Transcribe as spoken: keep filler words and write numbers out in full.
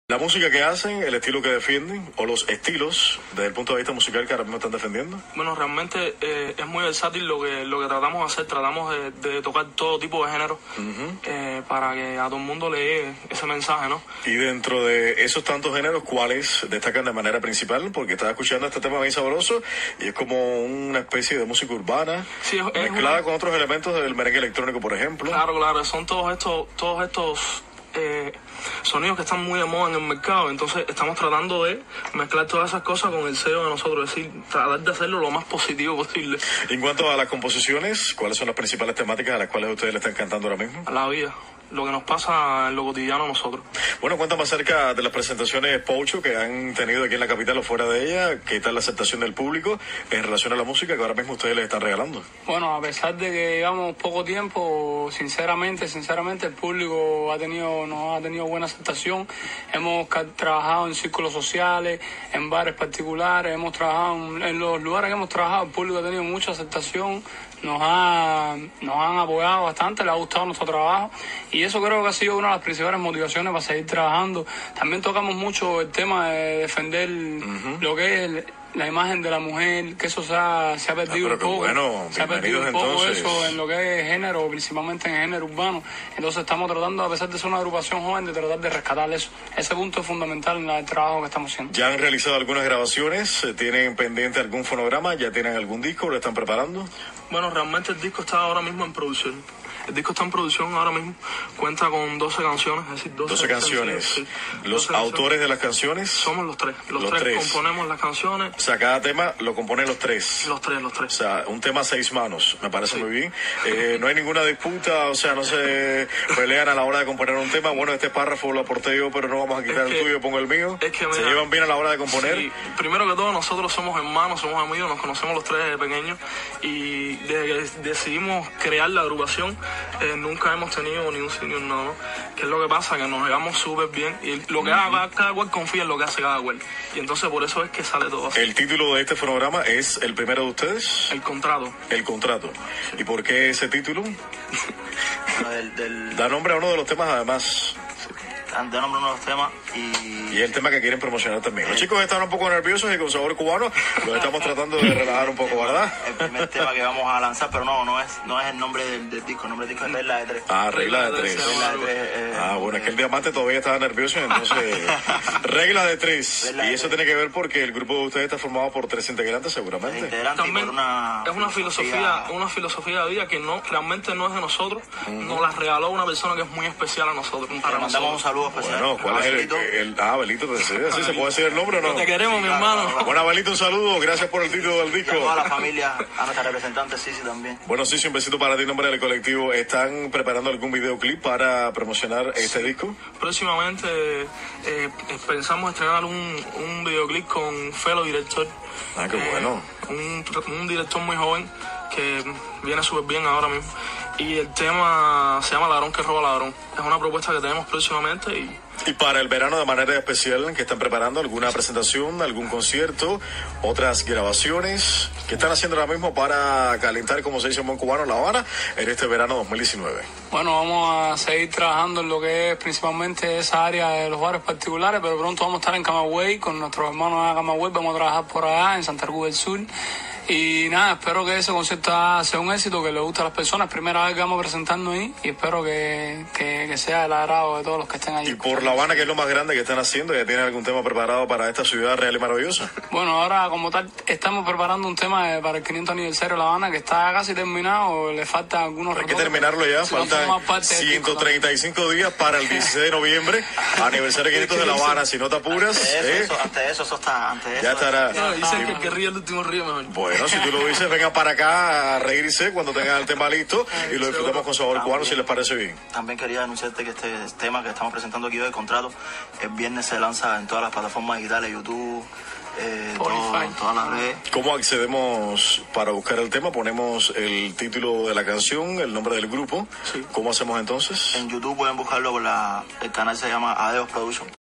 La música que hacen, el estilo que defienden, o los estilos, desde el punto de vista musical que ahora mismo están defendiendo. Bueno, realmente eh, es muy versátil lo que lo que tratamos de hacer. Tratamos de, de tocar todo tipo de género uh-huh. eh, para que a todo el mundo le llegue ese mensaje, ¿no? Y dentro de esos tantos géneros, ¿cuáles destacan de manera principal? Porque estaba escuchando este tema bien sabroso y es como una especie de música urbana, sí, es, mezclada una... con otros elementos del merengue electrónico, por ejemplo. Claro, claro, son todos estos, todos estos eh, sonidos que están muy de moda en el mercado. Entonces estamos tratando de mezclar todas esas cosas con el sello de nosotros, es decir, tratar de hacerlo lo más positivo posible. En cuanto a las composiciones, ¿cuáles son las principales temáticas a las cuales ustedes le están cantando ahora mismo? A la vida, lo que nos pasa en lo cotidiano a nosotros. Bueno, cuéntame acerca de las presentaciones Poucho que han tenido aquí en la capital o fuera de ella. ¿Qué tal la aceptación del público en relación a la música que ahora mismo ustedes les están regalando? Bueno, a pesar de que llevamos poco tiempo, sinceramente, sinceramente el público ha tenido, nos ha tenido buena aceptación. Hemos trabajado en círculos sociales, en bares particulares, hemos trabajado en, en los lugares que hemos trabajado, el público ha tenido mucha aceptación. Nos, ha, nos han apoyado bastante, les ha gustado nuestro trabajo y eso creo que ha sido una de las principales motivaciones para seguir trabajando. También tocamos mucho el tema de defender uh-huh. lo que es el, la imagen de la mujer, que eso se ha, se ha perdido ah, un poco. Bueno, se ha perdido un poco entonces. Eso en lo que es género, principalmente en género urbano. Entonces estamos tratando, a pesar de ser una agrupación joven, de tratar de rescatar eso. Ese punto es fundamental en el trabajo que estamos haciendo. ¿Ya han realizado algunas grabaciones? ¿Tienen pendiente algún fonograma? ¿Ya tienen algún disco? ¿Lo están preparando? Bueno, realmente el disco está ahora mismo en producción. El disco está en producción ahora mismo, cuenta con doce canciones, es decir, doce, doce canciones. Sí. ¿Los doce autores canciones. de las canciones? Somos los tres. Los, los tres, tres componemos las canciones. O sea, cada tema lo componen los tres. Los tres, los tres. O sea, un tema a seis manos, me parece sí. muy bien. Eh, no hay ninguna disputa, o sea, no se pelean a la hora de componer un tema. Bueno, este párrafo lo aporté yo, pero no vamos a quitar es el que, tuyo, pongo el mío. Es que, mira, ¿se llevan bien a la hora de componer? Sí. Primero que todo, nosotros somos hermanos, somos amigos, nos conocemos los tres desde pequeños y desde que decidimos crear la agrupación, eh, nunca hemos tenido ni un sí ni un no, ¿no? ¿Qué es lo que pasa? Que nos llevamos súper bien y lo que uh-huh. haga cada cual confía en lo que hace cada cual. Y entonces por eso es que sale todo así. ¿El título de este fonograma es el primero de ustedes? El contrato. El contrato. Sí. ¿Y por qué ese título? del, del... Da nombre a uno de los temas además. Da nombre a uno de los temas y... Y el tema que quieren promocionar también. Los chicos están un poco nerviosos y con sabor cubano los estamos tratando de relajar un poco, ¿verdad? El primer tema que vamos a lanzar, pero no, no es no es el nombre del, del disco. El nombre del disco es Regla de Tres. Ah, Regla de Tres. Regla de Tres eh, ah, bueno, es que el diamante todavía estaba nervioso, entonces... Regla de Tres. Regla y de eso tres. tiene que ver porque el grupo de ustedes está formado por tres integrantes, seguramente. Integrantes también por una es una filosofía, filosofía, una filosofía de vida que no realmente no es de nosotros. Mm. Nos la regaló una persona que es muy especial a nosotros. Para Le mandamos nosotros. un saludo especial. Bueno, ¿cuál es el, el... Ah, Belito, ¿sí se puede decir el nombre o no? Te queremos, sí, mi claro, hermano. Claro. Bueno, Abelito, un saludo. Gracias por el título del disco. Y a toda la familia, a nuestra representante Sisi también. Bueno, Sisi, un besito para ti en nombre del colectivo. ¿Están preparando algún videoclip para promocionar este sí. disco? Próximamente eh, pensamos estrenar un, un videoclip con Felo, director. Ah, qué eh, bueno. Un, un director muy joven que viene súper bien ahora mismo. Y el tema se llama Ladrón que roba ladrón. Es una propuesta que tenemos próximamente y... Y para el verano de manera especial, ¿qué están preparando? ¿Alguna presentación, algún concierto, otras grabaciones? ¿Qué están haciendo ahora mismo para calentar, como se dice en buen cubano, La Habana en este verano dos mil diecinueve? Bueno, vamos a seguir trabajando en lo que es principalmente esa área de los bares particulares, pero pronto vamos a estar en Camagüey con nuestros hermanos de Camagüey, vamos a trabajar por allá en Santa Cruz del Sur. Y nada, espero que ese concierto sea un éxito, que le guste a las personas. Primera vez que vamos presentando ahí y espero que, que, que sea el agrado de todos los que estén allí. Y por La Habana, que es lo más grande que están haciendo, ¿ya tienen algún tema preparado para esta ciudad real y maravillosa? Bueno, ahora como tal estamos preparando un tema para el quinientos aniversario de La Habana que está casi terminado, le faltan algunos Hay que terminarlo ya, si faltan ciento treinta y cinco días para el dieciséis de noviembre, aniversario quinientos de La Habana. Si no te apuras, antes de ¿eh? eso, antes de eso, eso está, antes de eso, ya estará. No, dicen que el que ríe el último ríe mejor. Bueno, si tú lo dices, vengan para acá a reírse cuando tengan el tema listo y lo disfrutamos con sabor cubano, si les parece bien. También quería anunciarte que este tema que estamos presentando aquí hoy, el contrato, el viernes se lanza en todas las plataformas digitales, YouTube, eh, todo, todas las redes. ¿Cómo accedemos para buscar el tema? Ponemos el título de la canción, el nombre del grupo. Sí. ¿Cómo hacemos entonces? En YouTube pueden buscarlo por la, el canal se llama Adeos Production.